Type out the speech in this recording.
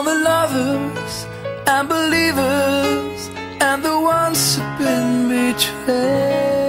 all the lovers and believers and the ones who've been betrayed.